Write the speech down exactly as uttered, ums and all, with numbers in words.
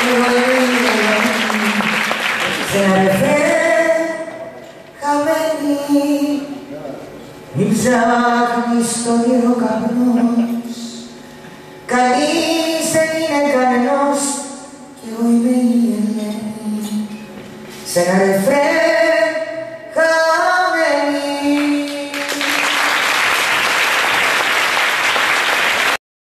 Σε ένα ρεφρέ χαμένη μη ψάχνεις τον ήρω καπνός. Κανείς δεν είναι κανενός κι εγώ είμαι η Ελένη. Σε ένα ρεφρέ